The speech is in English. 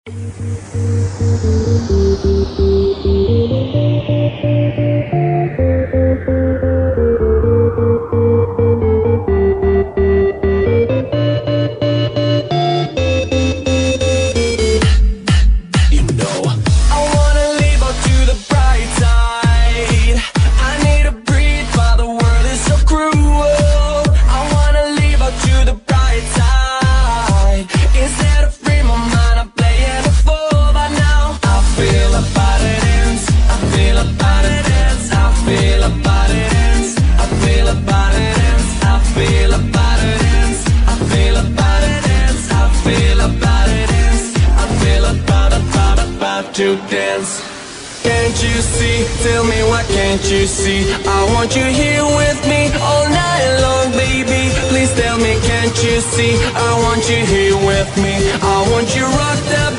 To dance. Can't you see? Tell me why can't you see? I want you here with me all night long, baby. Please tell me, can't you see? I want you here with me. I want you rocked up